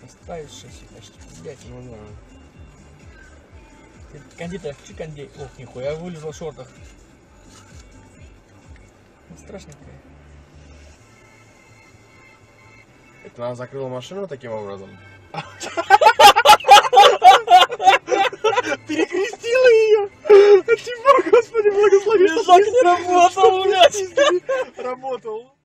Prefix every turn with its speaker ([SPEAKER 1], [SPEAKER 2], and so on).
[SPEAKER 1] Ставишь шасси почти. Блять.
[SPEAKER 2] Ну да.
[SPEAKER 1] Кондитер, кондей. Ох, нихуя, вылезла в шортах. Страшненькая.
[SPEAKER 2] Это она закрыла машину таким образом?